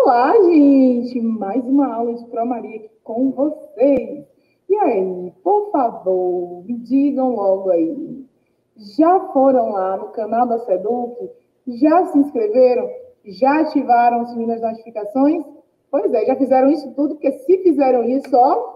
Olá, gente! Mais uma aula de Pro Maria aqui com vocês. E aí, por favor, me digam logo aí. Já foram lá no canal da Seduc? Já se inscreveram? Já ativaram o sininho das notificações? Pois é, já fizeram isso tudo, porque se fizeram isso, ó,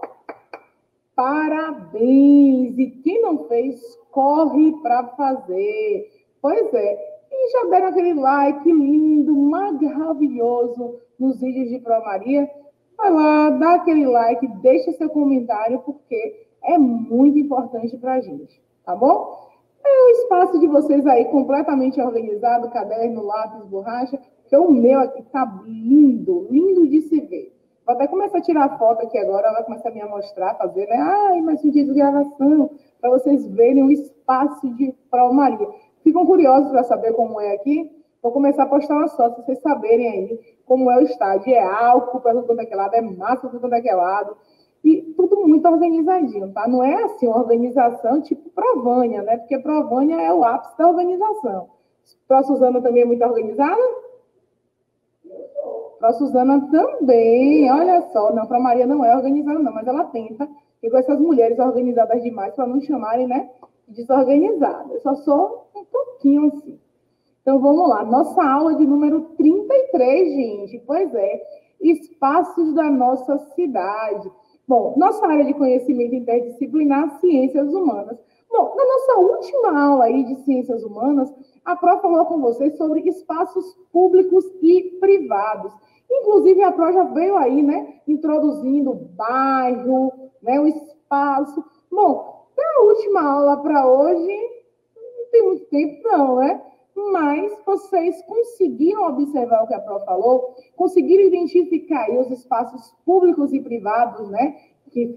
parabéns! E quem não fez, corre para fazer. Pois é, e já deram aquele like lindo, maravilhoso nos vídeos de Pro Maria? Vai lá, dá aquele like, deixa seu comentário, porque é muito importante para a gente, tá bom? É o espaço de vocês aí completamente organizado, caderno, lápis, borracha, porque o meu aqui tá lindo, lindo de se ver. Vou até começar a tirar foto aqui agora, ela vai começar a me mostrar, fazer, né? Ai, mas um dia de gravação, para vocês verem o espaço de Pro Maria. Ficam curiosos para saber como é aqui? Vou começar a postar uma foto, para vocês saberem aí como é o estádio. É álcool para tudo quanto é lado, é massa para tudo quanto é lado. E tudo muito organizadinho, tá? Não é assim uma organização tipo Provânia, né? Porque Provânia é o ápice da organização. Para Suzana também é muito organizada? Para Suzana também, olha só. Não, para Maria não é organizada, não, mas ela tenta. E com essas mulheres organizadas demais, para não chamarem, né, desorganizada. Eu só sou um pouquinho assim. Então, vamos lá. Nossa aula de número 33, gente. Pois é. Espaços da nossa cidade. Bom, nossa área de conhecimento interdisciplinar, ciências humanas. Bom, na nossa última aula aí de ciências humanas, a Pro falou com vocês sobre espaços públicos e privados. Inclusive, a Pro já veio aí, né, introduzindo o bairro, né, o espaço. Bom, na última aula para hoje, não tem muito tempo não, né? Mas vocês conseguiram observar o que a Pro falou? Conseguiram identificar aí os espaços públicos e privados, né? Que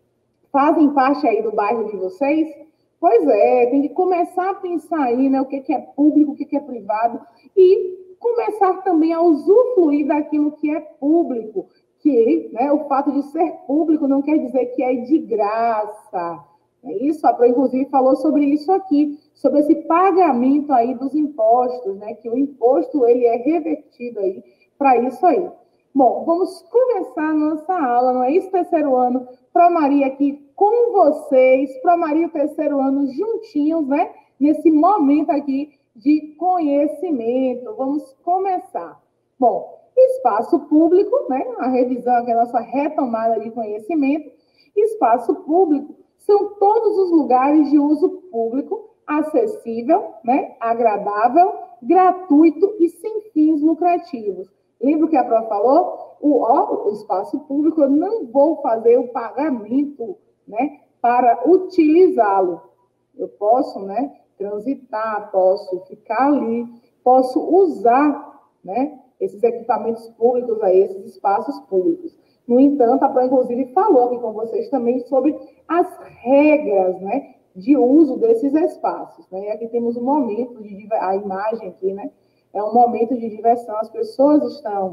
fazem parte aí do bairro de vocês? Pois é, tem que começar a pensar aí, né? O que é público, o que é privado. E começar também a usufruir daquilo que é público. Que, né, o fato de ser público não quer dizer que é de graça. É isso, a Pro, inclusive, falou sobre isso aqui, sobre esse pagamento aí dos impostos, né? Que o imposto, ele é revertido aí para isso aí. Bom, vamos começar a nossa aula, não é isso, terceiro ano? Pro Maria aqui com vocês, Pro Maria e terceiro ano juntinhos, né? Nesse momento aqui de conhecimento. Vamos começar. Bom, espaço público, né? A revisão aqui, a nossa retomada de conhecimento. Espaço público são todos os lugares de uso público, acessível, né, agradável, gratuito e sem fins lucrativos. Lembra o que a Pro falou? O espaço público, eu não vou fazer o pagamento, né, para utilizá-lo. Eu posso, né, transitar, posso ficar ali, posso usar, né, esses equipamentos públicos aí, esses espaços públicos. No entanto, a Pro, inclusive, falou aqui com vocês também sobre as regras, né, de uso desses espaços, né? E aqui temos um momento a imagem aqui, né? É um momento de diversão. As pessoas estão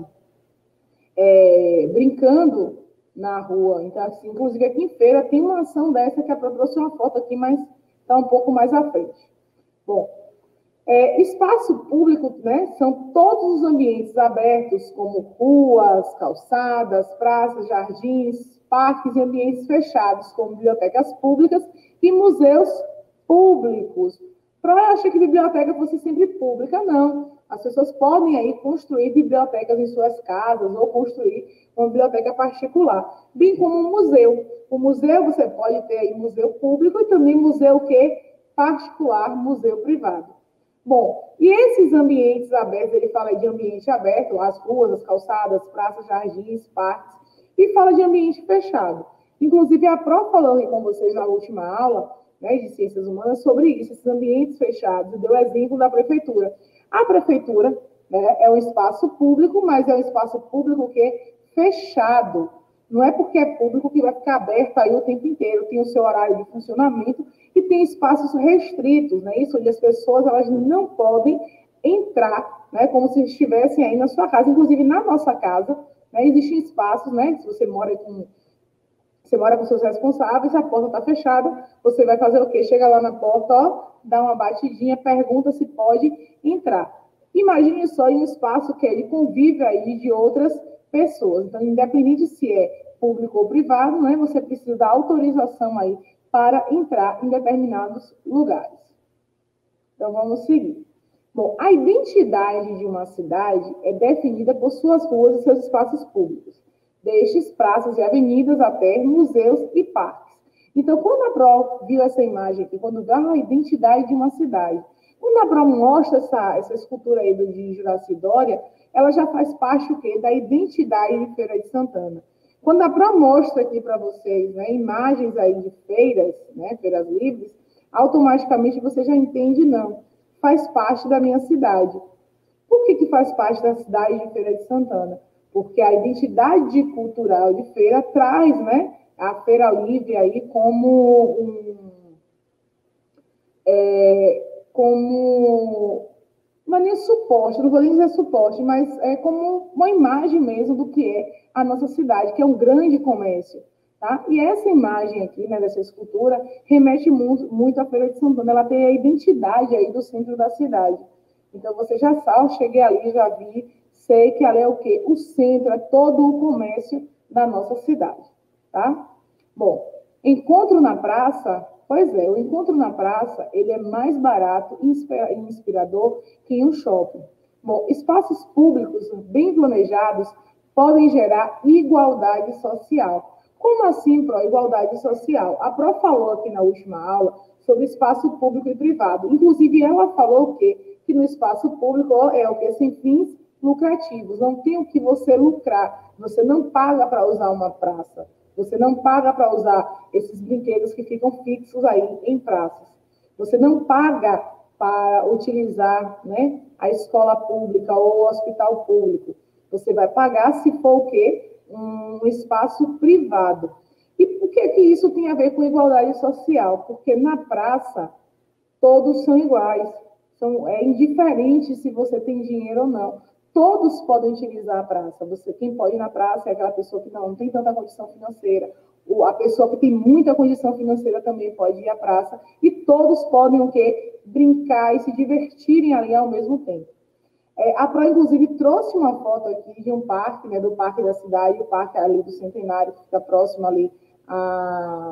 brincando na rua. Então, assim, inclusive aqui em Feira tem uma ação dessa que a Pro trouxe uma foto aqui, mas está um pouco mais à frente. Bom, espaço público, né, são todos os ambientes abertos, como ruas, calçadas, praças, jardins, parques e ambientes fechados, como bibliotecas públicas e museus públicos. Para achar que biblioteca fosse sempre pública, não. As pessoas podem aí construir bibliotecas em suas casas ou construir uma biblioteca particular, bem como um museu. O museu, você pode ter aí museu público e também museu particular, museu privado. Bom, e esses ambientes abertos, ele fala de ambiente aberto, as ruas, as calçadas, praças, jardins, parques, e fala de ambiente fechado. Inclusive, a Pro falou com vocês na última aula, né, de Ciências Humanas, sobre isso, esses ambientes fechados, e deu exemplo da prefeitura. A prefeitura, né, é um espaço público, mas é um espaço público que é fechado. Não é porque é público que vai ficar aberto aí o tempo inteiro, tem o seu horário de funcionamento e tem espaços restritos, né? Isso, onde as pessoas elas não podem entrar, né? Como se estivessem aí na sua casa. Inclusive, na nossa casa, né, existem espaços, né? Se você mora com seus responsáveis, a porta está fechada, você vai fazer o quê? Chega lá na porta, ó, dá uma batidinha, pergunta se pode entrar. Imagine só em um espaço que é de convívio aí de outras pessoas. Então, independente se é público ou privado, né, você precisa da autorização aí para entrar em determinados lugares. Então, vamos seguir. Bom, a identidade de uma cidade é definida por suas ruas e seus espaços públicos, desde praças e avenidas até museus e parques. Então, quando a Pro viu essa imagem aqui, quando dá a identidade de uma cidade, quando a Pro mostra essa escultura aí de Juraci Dória, ela já faz parte o quê? Da identidade de Feira de Santana. Quando a Pro mostra aqui para vocês, né, imagens aí de feiras, né, feiras livres, automaticamente você já entende, não, faz parte da minha cidade. Por que faz parte da cidade de Feira de Santana? Porque a identidade cultural de feira traz, né, a Feira Livre aí como não é nem suporte, não vou nem dizer suporte, mas é como uma imagem mesmo do que é a nossa cidade, que é um grande comércio. Tá? E essa imagem aqui, né, dessa escultura, remete muito à Feira de Santana. Ela tem a identidade aí do centro da cidade. Então, você já sabe, cheguei ali, já vi, sei que ali é o quê? O centro, é todo o comércio da nossa cidade. Tá? Bom, encontro na praça, pois é, o encontro na praça, ele é mais barato e inspirador que em um shopping. Bom, espaços públicos bem planejados podem gerar igualdade social. Como assim, Pro? Igualdade social. A Pro falou aqui na última aula sobre espaço público e privado. Inclusive, ela falou o quê? Que no espaço público é o quê? Sem fins lucrativos. Não tem o que você lucrar. Você não paga para usar uma praça. Você não paga para usar esses brinquedos que ficam fixos aí em praças. Você não paga para utilizar, né, a escola pública ou o hospital público. Você vai pagar se for o quê? Um espaço privado. E por que isso tem a ver com igualdade social? Porque na praça, todos são iguais. É indiferente se você tem dinheiro ou não. Todos podem utilizar a praça. Quem pode ir na praça é aquela pessoa que não tem tanta condição financeira. A pessoa que tem muita condição financeira também pode ir à praça. E todos podem o quê? Brincar e se divertirem ali ao mesmo tempo. A Pro, inclusive, trouxe uma foto aqui de um parque, né, do Parque da Cidade, o parque ali do Centenário, que fica próximo ali à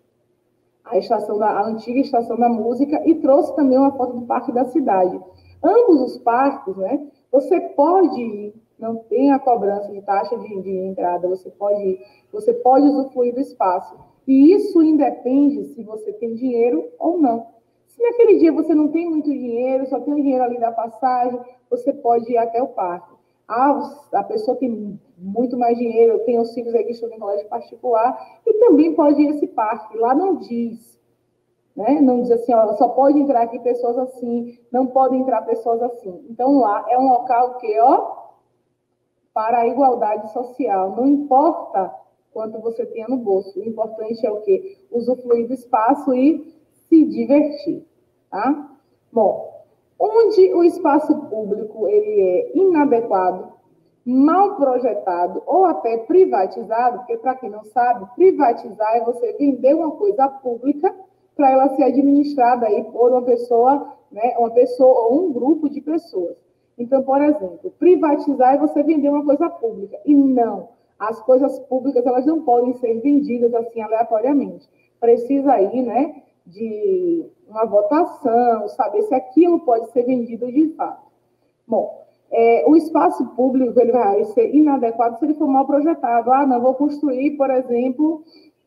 antiga Estação da Música, e trouxe também uma foto do Parque da Cidade. Ambos os parques, né, você pode ir, não tem a cobrança de taxa de entrada, você pode usufruir do espaço. E isso independe se você tem dinheiro ou não. Se naquele dia você não tem muito dinheiro, só tem o dinheiro ali da passagem, você pode ir até o parque. A pessoa tem muito mais dinheiro, tem os filhos aí que estudam em colégio particular, e também pode ir a esse parque. Lá não diz, né? Não diz assim, ó, só pode entrar aqui pessoas assim, não podem entrar pessoas assim. Então, lá é um local que, ó, para a igualdade social. Não importa quanto você tenha no bolso, o importante é o quê? Usufruir do espaço e se divertir, tá? Bom, onde o espaço público ele é inadequado, mal projetado ou até privatizado, porque para quem não sabe, privatizar é você vender uma coisa pública para ela ser administrada aí por uma pessoa, né, uma pessoa ou um grupo de pessoas. Então, por exemplo, privatizar é você vender uma coisa pública. E não, as coisas públicas elas não podem ser vendidas assim aleatoriamente. Precisa aí, né, de uma votação, saber se aquilo pode ser vendido de fato. Bom, o espaço público ele vai ser inadequado se ele for mal projetado. Ah, não, vou construir, por exemplo,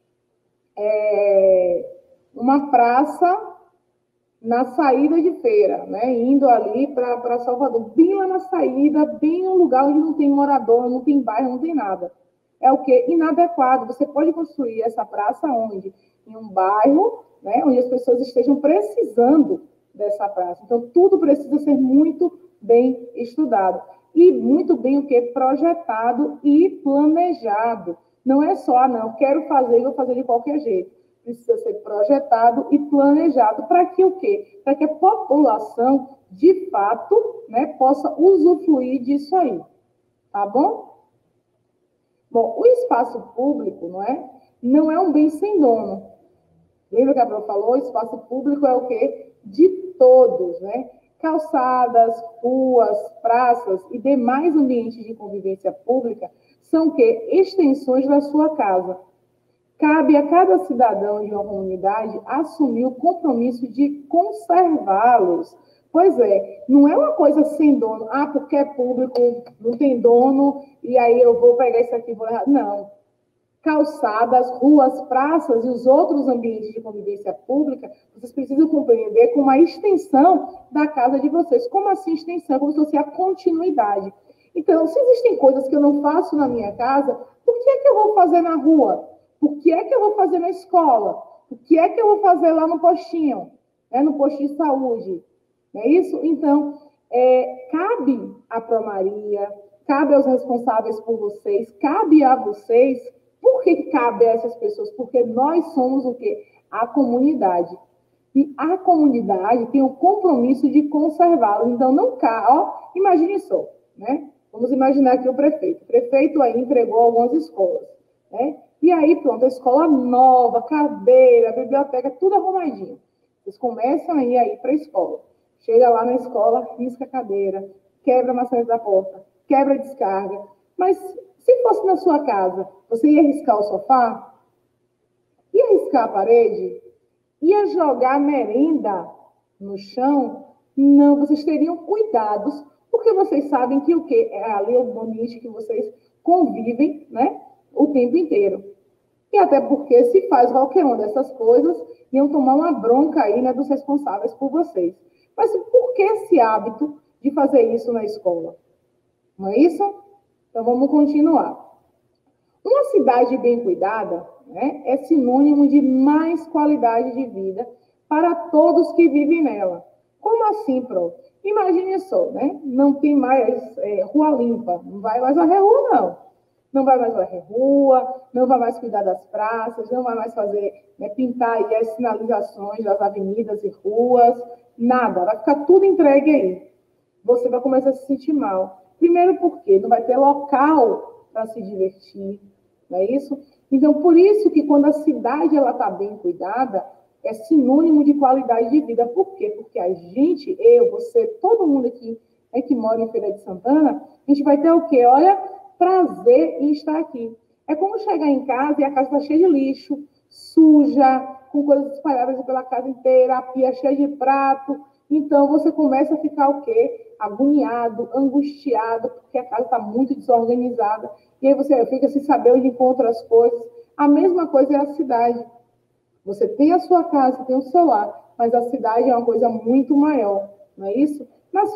uma praça na saída de feira, né? Indo ali para Salvador, bem lá na saída, bem no lugar onde não tem morador, não tem bairro, não tem nada. É o quê? Inadequado. Você pode construir essa praça onde? Em um bairro, né, onde as pessoas estejam precisando dessa praça. Então, tudo precisa ser muito bem estudado. E muito bem o quê? Projetado e planejado. Não é só, não, quero fazer e vou fazer de qualquer jeito. Precisa ser projetado e planejado para que o quê? Para que a população, de fato, né, possa usufruir disso aí. Tá bom? Bom, o espaço público, não é um bem sem dono. Lembra que a Pro falou? O espaço público é o quê? De todos, né? Calçadas, ruas, praças e demais ambientes de convivência pública são o quê? Extensões da sua casa. Cabe a cada cidadão de uma comunidade assumir o compromisso de conservá-los. Pois é, não é uma coisa sem dono. Ah, porque é público, não tem dono, e aí eu vou pegar isso aqui e vou levar. Não. Calçadas, ruas, praças e os outros ambientes de convivência pública, vocês precisam compreender como uma extensão da casa de vocês. Como assim extensão? Como se fosse a continuidade. Então, se existem coisas que eu não faço na minha casa, por que é que eu vou fazer na rua? Por que é que eu vou fazer na escola? O que é que eu vou fazer lá no postinho? No postinho de saúde? Não é isso? Então, cabe à Promaria, cabe aos responsáveis por vocês, cabe a vocês. Por que cabe a essas pessoas? Porque nós somos o quê? A comunidade. E a comunidade tem o compromisso de conservá-los. Então, não cabe. Imagine só, né? Vamos imaginar aqui o prefeito. O prefeito aí entregou algumas escolas, né? E aí, pronto, a escola nova, cadeira, biblioteca, tudo arrumadinho. Vocês começam a ir para a escola. Chega lá na escola, risca a cadeira, quebra a maçaneta da porta, quebra a descarga. Mas se fosse na sua casa, você ia riscar o sofá? Ia riscar a parede? Ia jogar merenda no chão? Não, vocês teriam cuidados, porque vocês sabem que o quê? É ali o ambiente que vocês convivem, né? O tempo inteiro. E até porque se faz qualquer uma dessas coisas, iam tomar uma bronca aí, né, dos responsáveis por vocês. Mas por que esse hábito de fazer isso na escola? Não é isso? Então, vamos continuar. Uma cidade bem cuidada, né, é sinônimo de mais qualidade de vida para todos que vivem nela. Como assim, Pro? Imagine só, né? Não tem mais rua limpa, não vai mais varrer rua, não. Não vai mais varrer rua, não vai mais cuidar das praças, não vai mais fazer, né, pintar aí as sinalizações das avenidas e ruas, nada. Vai ficar tudo entregue aí. Você vai começar a se sentir mal. Primeiro porque não vai ter local para se divertir, não é isso? Então, por isso que quando a cidade está bem cuidada, é sinônimo de qualidade de vida. Por quê? Porque a gente, eu, você, todo mundo aqui, né, que mora em Feira de Santana, a gente vai ter o quê? Olha, prazer em estar aqui. É como chegar em casa e a casa está cheia de lixo, suja, com coisas espalhadas pela casa inteira, a pia cheia de prato. Então, você começa a ficar o quê? Agoniado, angustiado, porque a casa está muito desorganizada. E aí você fica sem saber onde encontra as coisas. A mesma coisa é a cidade. Você tem a sua casa, tem o seu lar, mas a cidade é uma coisa muito maior, não é isso?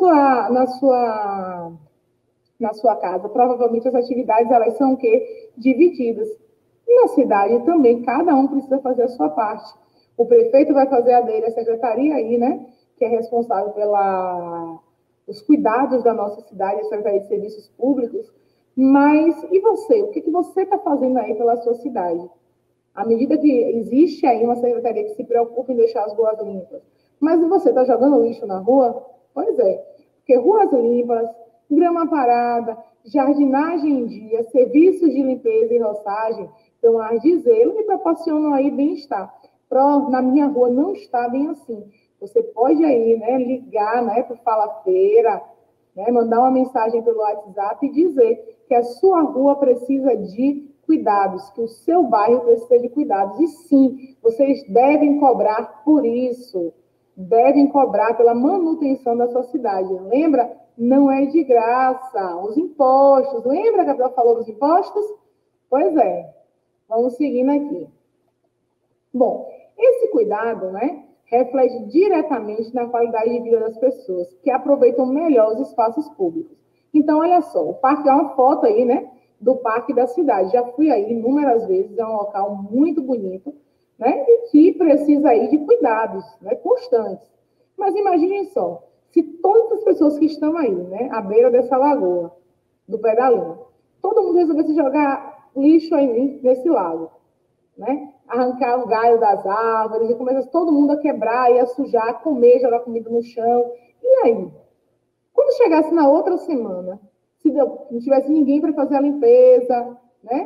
Na sua casa, provavelmente as atividades elas são o quê? Divididas. E na cidade também, cada um precisa fazer a sua parte. O prefeito vai fazer a dele, a secretaria aí, né? Que é responsável pelos cuidados da nossa cidade, a Secretaria de Serviços Públicos. Mas, e você? O que você está fazendo aí pela sua cidade? À medida que existe aí uma secretaria que se preocupa em deixar as ruas limpas, mas você está jogando lixo na rua? Pois é, porque ruas limpas, grama parada, jardinagem em dia, serviços de limpeza e roçagem dão ar de zelo e proporcionam aí bem-estar. Na minha rua não está bem assim. Você pode aí, né, ligar, né, para o Fala Feira, né, mandar uma mensagem pelo WhatsApp e dizer que a sua rua precisa de cuidados, que o seu bairro precisa de cuidados. E sim, vocês devem cobrar por isso. Devem cobrar pela manutenção da sua cidade. Lembra? Não é de graça. Os impostos. Lembra que a Gabriela falou dos impostos? Pois é. Vamos seguindo aqui. Bom, esse cuidado, né, reflete diretamente na qualidade de vida das pessoas, que aproveitam melhor os espaços públicos. Então, olha só, o parque é uma foto aí, né, do parque da cidade. Já fui aí inúmeras vezes, é um local muito bonito, né, e que precisa aí de cuidados, né, constantes. Mas imaginem só, se todas as pessoas que estão aí, né, à beira dessa lagoa, do Pedalinho, todo mundo resolvesse jogar lixo aí nesse lago, né, arrancar o galho das árvores, e começa todo mundo a quebrar e a sujar, a comer, jogar comida no chão. E aí? Quando chegasse na outra semana, se não tivesse ninguém para fazer a limpeza, né?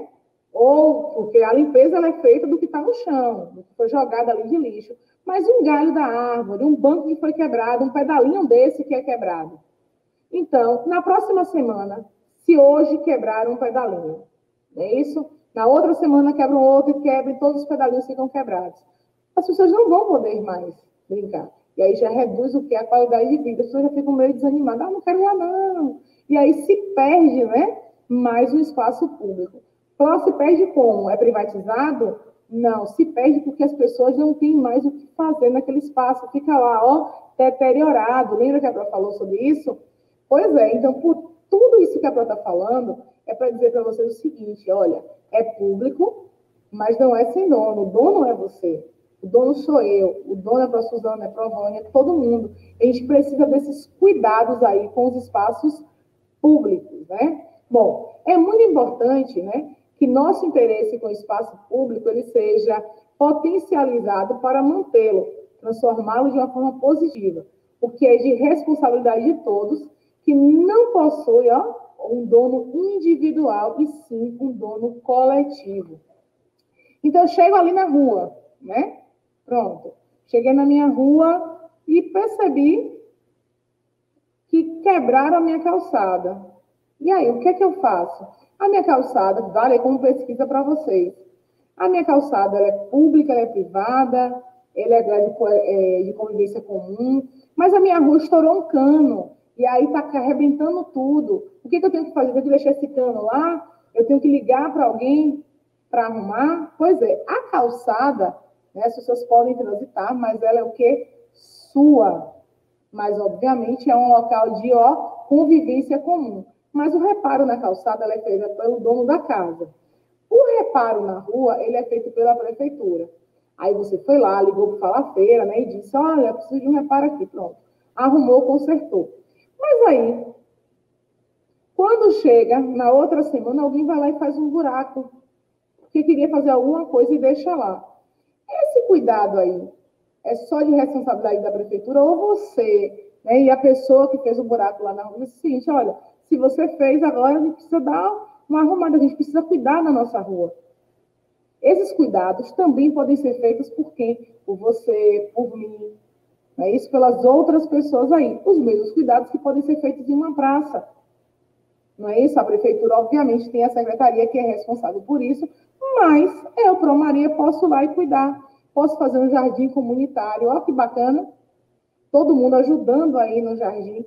Ou porque a limpeza ela é feita do que está no chão, do que foi jogado ali de lixo. Mas um galho da árvore, um banco que foi quebrado, um pedalinho desse que é quebrado. Então, na próxima semana, se hoje quebrar um pedalinho, não é isso? Na outra semana quebram outro e quebra e todos os pedalinhos ficam quebrados. As pessoas não vão poder mais brincar. E aí já reduz o que? A qualidade de vida. As pessoas já ficam meio desanimadas. Ah, não quero lá, não. E aí se perde, né? Mais um espaço público. Só se perde como? É privatizado? Não, se perde porque as pessoas não têm mais o que fazer naquele espaço. Fica lá, ó, deteriorado. Lembra que a Pró falou sobre isso? Pois é, então, por tudo isso que a Pró está falando, é para dizer para vocês o seguinte, olha, é público, mas não é sem dono. O dono é você. O dono sou eu. O dono é para a Suzana, é para a Vânia, é todo mundo. A gente precisa desses cuidados aí com os espaços públicos, né? Bom, é muito importante, né, que nosso interesse com o espaço público ele seja potencializado para mantê-lo, transformá-lo de uma forma positiva, porque é de responsabilidade de todos que não possui, ó, um dono individual e sim um dono coletivo. Então, eu chego ali na rua, né? Pronto. Cheguei na minha rua e percebi que quebraram a minha calçada. E aí, o que é que eu faço? A minha calçada, vale como pesquisa para vocês. A minha calçada ela é pública, ela é privada, ela é de convivência comum, mas a minha rua estourou um cano, e aí está arrebentando tudo. O que, que eu tenho que fazer? Eu tenho que deixar esse cano lá? Eu tenho que ligar para alguém para arrumar? Pois é, a calçada, né, as pessoas podem transitar, mas ela é o quê? Sua. Mas, obviamente, é um local de convivência comum. Mas o reparo na calçada ela é feito pelo dono da casa. O reparo na rua, ele é feito pela prefeitura. Aí você foi lá, ligou para o Fala-feira, né, e disse, olha, eu preciso de um reparo aqui, pronto. Arrumou, consertou. Mas aí, quando chega, na outra semana, alguém vai lá e faz um buraco, porque queria fazer alguma coisa e deixa lá. Esse cuidado aí é só de responsabilidade da prefeitura ou você, né, e a pessoa que fez o buraco lá na rua, disse o seguinte, olha, se você fez agora, a gente precisa dar uma arrumada, a gente precisa cuidar da nossa rua. Esses cuidados também podem ser feitos por quem? Por você, por mim, não é isso? Pelas outras pessoas aí. Os mesmos cuidados que podem ser feitos em uma praça. Não é isso? A prefeitura, obviamente, tem a secretaria que é responsável por isso, mas eu, Pro Maria, posso ir lá e cuidar. Posso fazer um jardim comunitário. Olha que bacana. Todo mundo ajudando aí no jardim.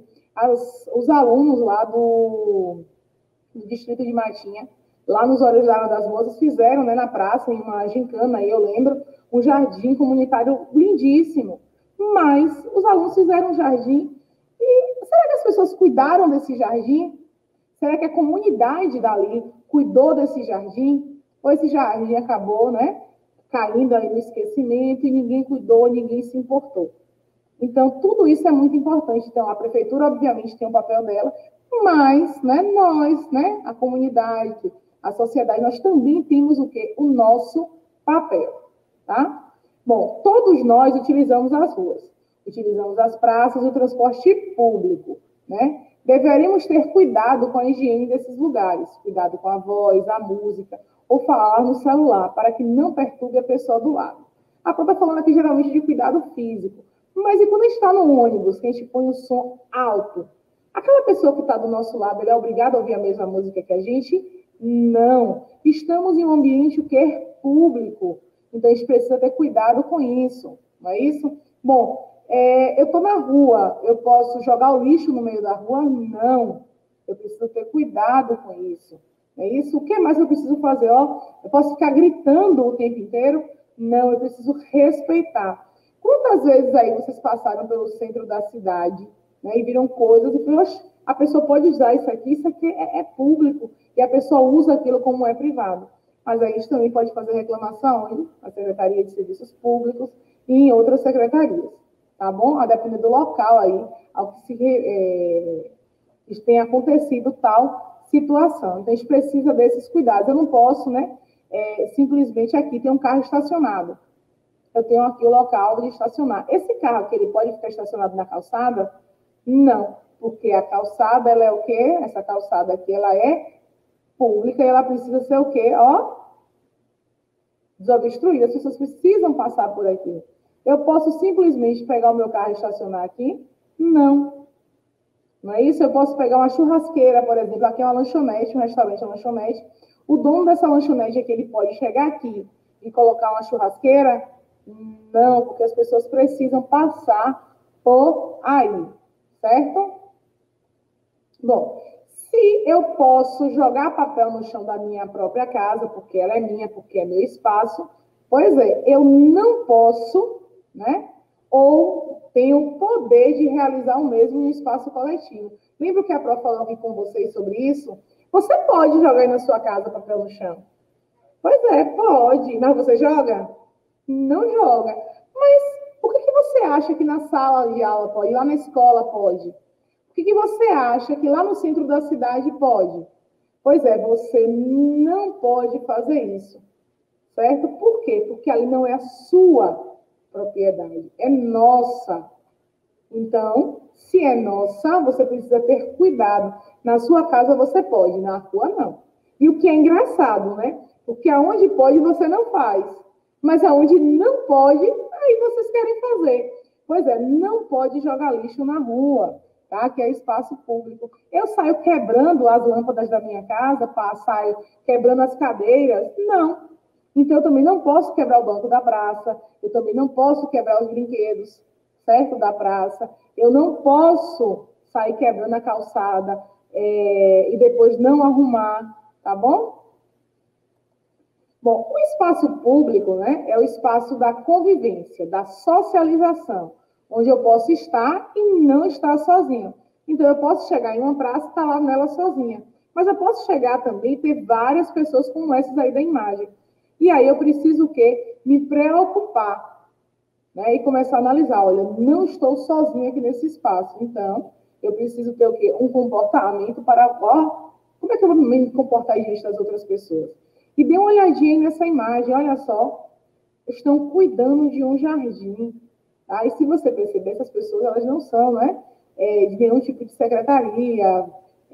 Os alunos lá do Distrito de Matinha, lá nos Olhos das Moças, fizeram, né, na praça, em uma gincana, aí eu lembro, um jardim comunitário lindíssimo. Mas os alunos fizeram um jardim e será que as pessoas cuidaram desse jardim? Será que a comunidade dali cuidou desse jardim? Ou esse jardim acabou, né, caindo aí no esquecimento e ninguém cuidou, ninguém se importou? Então, tudo isso é muito importante. Então, a prefeitura, obviamente, tem o papel dela, mas, né, nós, né, a comunidade, a sociedade, nós também temos o quê? O nosso papel, tá? Bom, todos nós utilizamos as ruas, utilizamos as praças, o transporte público, né? Deveríamos ter cuidado com a higiene desses lugares, cuidado com a voz, a música, ou falar no celular, para que não perturbe a pessoa do lado. A Pró está falando aqui geralmente de cuidado físico, mas e quando a gente está no ônibus, que a gente põe o som alto? Aquela pessoa que está do nosso lado, ela é obrigada a ouvir a mesma música que a gente? Não. Estamos em um ambiente o quê? Público. Então, a gente precisa ter cuidado com isso. Não é isso? Bom, eu estou na rua, eu posso jogar o lixo no meio da rua? Não. Eu preciso ter cuidado com isso. Não é isso? O que mais eu preciso fazer? Eu posso ficar gritando o tempo inteiro? Não, eu preciso respeitar. Quantas vezes aí vocês passaram pelo centro da cidade, né, e viram coisas e falaram, a pessoa pode usar isso aqui é público, e a pessoa usa aquilo como é privado. Mas aí a gente também pode fazer reclamação na Secretaria de Serviços Públicos e em outras secretarias, tá bom? A depender do local aí, ao que tem acontecido tal situação. Então, a gente precisa desses cuidados. Eu não posso, né, simplesmente aqui ter um carro estacionado. Eu tenho aqui o local de estacionar. Esse carro que ele pode ficar estacionado na calçada? Não, porque a calçada, ela é o quê? Essa calçada aqui, ela é pública e ela precisa ser o quê? desobstruído, as pessoas precisam passar por aqui. Eu posso simplesmente pegar o meu carro e estacionar aqui? Não. Não é isso? Eu posso pegar uma churrasqueira, por exemplo, aqui é uma lanchonete, um restaurante é uma lanchonete. O dono dessa lanchonete é que ele pode chegar aqui e colocar uma churrasqueira? Não, porque as pessoas precisam passar por aí, certo? Bom, se eu posso jogar papel no chão da minha própria casa, porque ela é minha, porque é meu espaço, pois é, eu não posso, né? Ou tenho o poder de realizar o mesmo em um espaço coletivo. Lembra que a Prof falou aqui com vocês sobre isso? Você pode jogar aí na sua casa papel no chão. Pois é, pode. Mas você joga? Não joga. Mas por que você acha que na sala de aula pode? Lá na escola pode? Por que você acha que lá no centro da cidade pode? Pois é, você não pode fazer isso. Certo? Por quê? Porque ali não é a sua propriedade, é nossa. Então, se é nossa, você precisa ter cuidado. Na sua casa você pode, na rua não. E o que é engraçado, né? Porque aonde pode você não faz. Mas aonde não pode, aí vocês querem fazer. Pois é, não pode jogar lixo na rua, tá? Que é espaço público. Eu saio quebrando as lâmpadas da minha casa, saio quebrando as cadeiras? Não. Então, eu também não posso quebrar o banco da praça, eu também não posso quebrar os brinquedos, certo? Da praça. Eu não posso sair quebrando a calçada e depois não arrumar, tá bom? Bom, o espaço público, né, é o espaço da convivência, da socialização, onde eu posso estar e não estar sozinho. Então, eu posso chegar em uma praça e estar lá nela sozinha. Mas eu posso chegar também e ter várias pessoas como essas aí da imagem. E aí eu preciso o quê? Me preocupar, né? E começar a analisar, olha, não estou sozinha aqui nesse espaço, então eu preciso ter o quê? Um comportamento para, ó, como é que eu vou me comportar diante das outras pessoas? E dê uma olhadinha aí nessa imagem, olha só, estão cuidando de um jardim, tá? E se você perceber, essas pessoas, elas não são, né, de nenhum tipo de secretaria,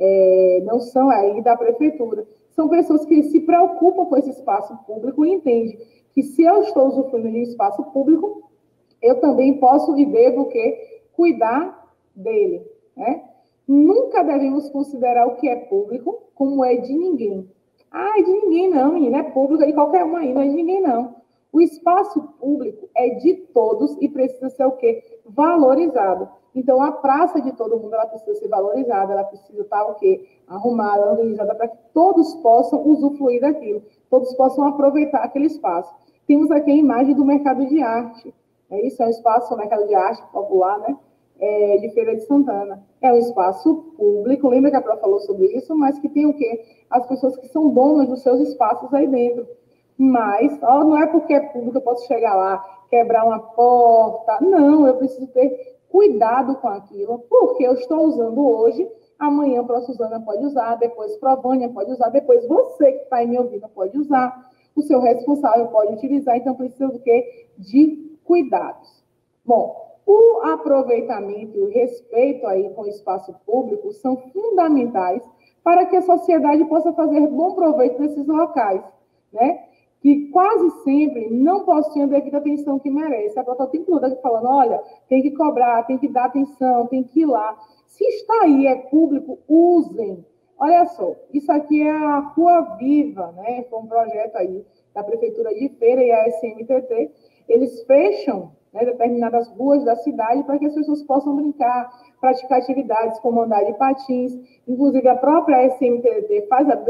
não são aí da prefeitura. São pessoas que se preocupam com esse espaço público e entendem que se eu estou usufruindo de um espaço público, eu também posso e devo o quê? Cuidar dele, né? Nunca devemos considerar o que é público como é de ninguém. Ah, é de ninguém não, menina, é público, é de qualquer um aí, não é de ninguém não. O espaço público é de todos e precisa ser o quê? Valorizado. Então, a praça de todo mundo, ela precisa ser valorizada, ela precisa estar o quê? Arrumada, organizada, para que todos possam usufruir daquilo, todos possam aproveitar aquele espaço. Temos aqui a imagem do mercado de arte. Isso é um espaço, o mercado de arte popular, né? De Feira de Santana. É um espaço público, lembra que a Prof falou sobre isso, mas que tem o quê? As pessoas que são donas dos seus espaços aí dentro. Mas, ó, não é porque é público, eu posso chegar lá, quebrar uma porta. Não, eu preciso ter cuidado com aquilo, porque eu estou usando hoje, amanhã a Suzana pode usar, depois a Vânia pode usar, depois você que está aí me ouvindo pode usar, o seu responsável pode utilizar, então precisa do quê? De cuidados. Bom, o aproveitamento e o respeito aí com o espaço público são fundamentais para que a sociedade possa fazer bom proveito desses locais, né? Que quase sempre não possuem a devida atenção que merece. A pessoa tem toda aqui falando, olha, tem que cobrar, tem que dar atenção, tem que ir lá. Se está aí, é público, usem. Olha só, isso aqui é a Rua Viva, né? Foi um projeto aí da Prefeitura de Feira e a SMTT. Eles fecham, né, determinadas ruas da cidade para que as pessoas possam brincar, praticar atividades como andar de patins. Inclusive, a própria SMTT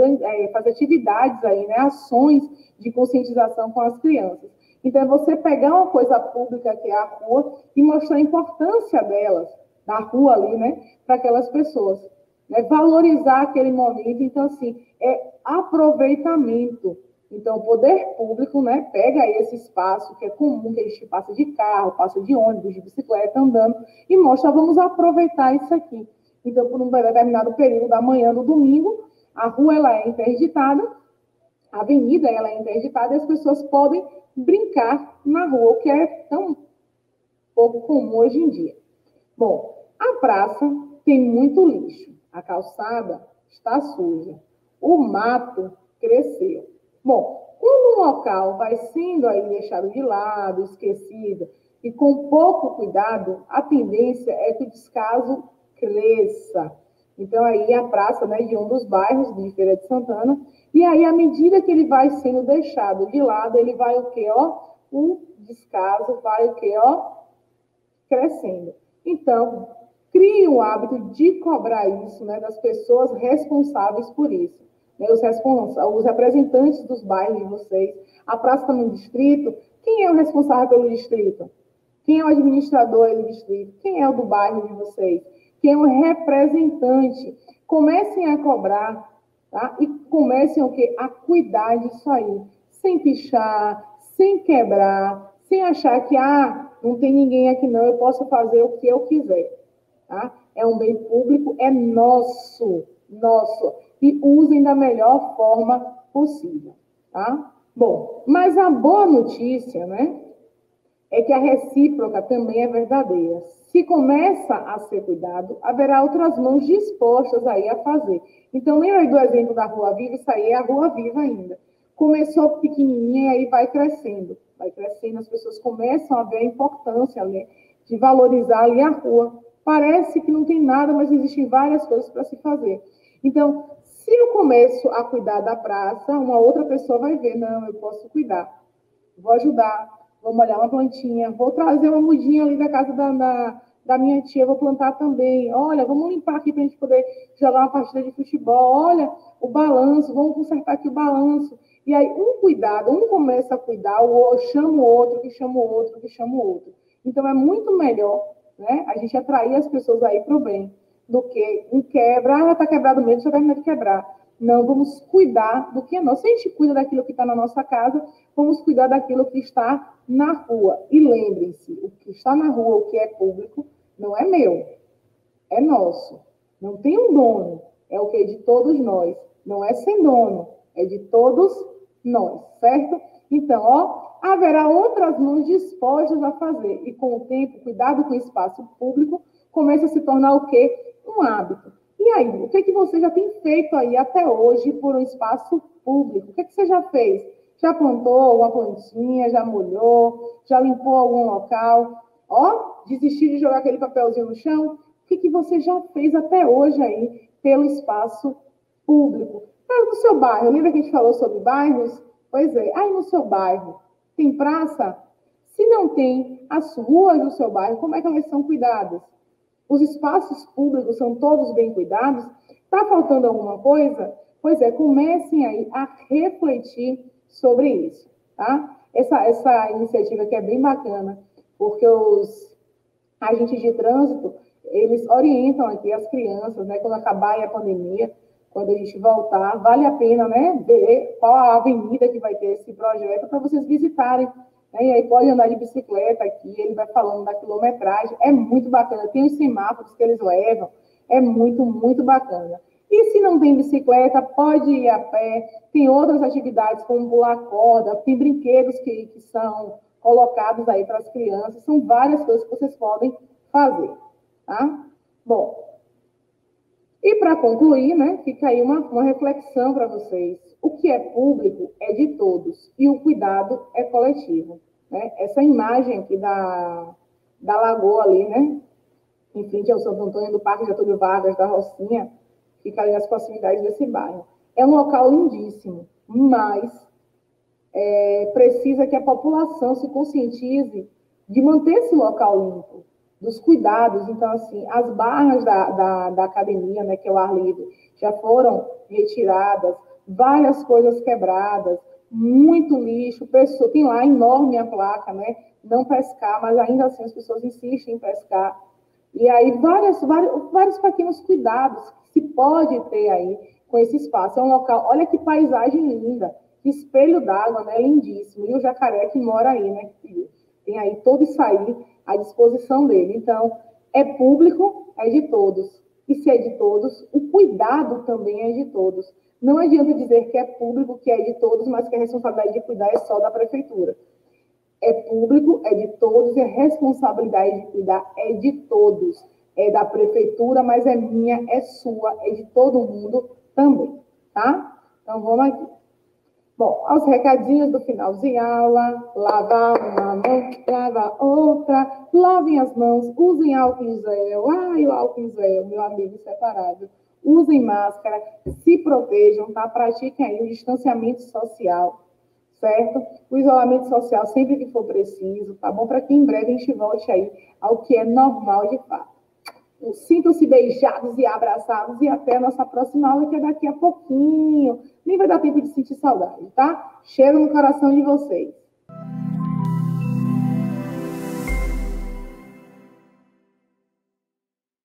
faz atividades aí, né, ações de conscientização com as crianças. Então, é você pegar uma coisa pública, que é a rua, e mostrar a importância delas, da rua ali, né, para aquelas pessoas. Né, valorizar aquele momento. Então, assim, é aproveitamento. Então, o poder público, né, pega esse espaço que é comum, que a gente passa de carro, passa de ônibus, de bicicleta, andando, e mostra, vamos aproveitar isso aqui. Então, por um determinado período da manhã do domingo, a rua ela é interditada, a avenida ela é interditada, e as pessoas podem brincar na rua, o que é tão pouco comum hoje em dia. Bom, a praça tem muito lixo, a calçada está suja, o mato cresceu. Bom, quando um local vai sendo aí deixado de lado, esquecido, e com pouco cuidado, a tendência é que o descaso cresça. Então, aí a praça, né, de um dos bairros de Feira de Santana, e aí, à medida que ele vai sendo deixado de lado, ele vai o quê, ó? O descaso vai o quê, ó? Crescendo. Então, crie o hábito de cobrar isso, né, das pessoas responsáveis por isso. Né, os representantes dos bairros de vocês, a praça está no distrito, quem é o responsável pelo distrito? Quem é o administrador do distrito? Quem é o do bairro de vocês? Quem é o representante? Comecem a cobrar, tá? E comecem o quê? A cuidar disso aí. Sem pichar, sem quebrar, sem achar que, não tem ninguém aqui não, eu posso fazer o que eu quiser, tá? É um bem público, é nosso, nosso. E usem da melhor forma possível, tá? Bom, mas a boa notícia, né? É que a recíproca também é verdadeira. Se começa a ser cuidado, haverá outras mãos dispostas aí a fazer. Então, lembra aí do exemplo da Rua Viva? Isso aí é a Rua Viva ainda. Começou pequenininha e aí vai crescendo. Vai crescendo, as pessoas começam a ver a importância, né, de valorizar ali a rua. Parece que não tem nada, mas existem várias coisas para se fazer. Então, se eu começo a cuidar da praça, uma outra pessoa vai ver, não, eu posso cuidar, vou ajudar, vou molhar uma plantinha, vou trazer uma mudinha ali da casa da minha tia, vou plantar também. Olha, vamos limpar aqui para a gente poder jogar uma partida de futebol. Olha, o balanço, vamos consertar aqui o balanço. E aí, um cuidado, um começa a cuidar, o outro chama o outro, que chama o outro, que chama o outro. Então, é muito melhor, né, a gente atrair as pessoas aí para o bem, do que um quebra, está quebrado mesmo, já termina de quebrar. Não, vamos cuidar do que é nosso. Se a gente cuida daquilo que está na nossa casa, vamos cuidar daquilo que está na rua. E lembrem-se, o que está na rua, o que é público, não é meu, é nosso. Não tem um dono, é o que é de todos nós. Não é sem dono, é de todos nós, certo? Então, ó, haverá outras mãos dispostas a fazer. E com o tempo, cuidado com o espaço público começa a se tornar o quê? Um hábito. E aí, o que, que você já tem feito aí até hoje por um espaço público? O que, que você já fez? Já plantou uma plantinha, já molhou, já limpou algum local? Ó, desistiu de jogar aquele papelzinho no chão? O que, que você já fez até hoje aí pelo espaço público? No seu bairro, lembra que a gente falou sobre bairros? Pois é, aí no seu bairro tem praça? Se não tem, as ruas do seu bairro, como é que elas são cuidadas? Os espaços públicos são todos bem cuidados? Está faltando alguma coisa? Pois é, comecem aí a refletir sobre isso, tá? Essa iniciativa aqui é bem bacana, porque os agentes de trânsito, eles orientam aqui as crianças, né? Quando acabar a pandemia, quando a gente voltar, vale a pena, né, ver qual a avenida que vai ter esse projeto para vocês visitarem. Né? E aí pode andar de bicicleta aqui, ele vai falando da quilometragem, é muito bacana. Tem os semáforos que eles levam, é muito, muito bacana. E se não tem bicicleta, pode ir a pé, tem outras atividades como pular corda, tem brinquedos que são colocados aí para as crianças, são várias coisas que vocês podem fazer, tá? Bom, e para concluir, né, fica aí uma reflexão para vocês. O que é público é de todos e o cuidado é coletivo. Né? Essa imagem aqui da lagoa ali, né, em frente ao Santo Antônio do Parque Getúlio Vargas, da Rocinha, fica ali nas proximidades desse bairro. É um local lindíssimo, mas precisa que a população se conscientize de manter esse local limpo, dos cuidados. Então, assim, as barras da academia, né, que é o ar livre, já foram retiradas, várias coisas quebradas, muito lixo, pessoa, tem lá enorme a placa, né, não pescar, mas ainda assim as pessoas insistem em pescar. E aí, vários pequenos cuidados que se pode ter aí com esse espaço. É um local, olha que paisagem linda, que espelho d'água, né, lindíssimo. E o jacaré que mora aí, né, tem aí todo isso aí à disposição dele. Então, é público, é de todos. E se é de todos, o cuidado também é de todos. Não adianta dizer que é público, que é de todos, mas que a responsabilidade de cuidar é só da prefeitura. É público, é de todos, e a responsabilidade de cuidar é de todos. É da prefeitura, mas é minha, é sua, é de todo mundo também, tá? Então, vamos aqui. Bom, aos recadinhos do final de aula, lavar uma mão, lavar outra, lavem as mãos, usem álcool em gel. Ai, o álcool em gel, meu amigo inseparável. Usem máscara, se protejam, tá? Pratiquem aí o distanciamento social, certo? O isolamento social sempre que for preciso, tá bom? Para que em breve a gente volte aí ao que é normal de fato. Sintam-se beijados e abraçados e até a nossa próxima aula, que é daqui a pouquinho. Nem vai dar tempo de sentir saudade, tá? Cheiro no coração de vocês.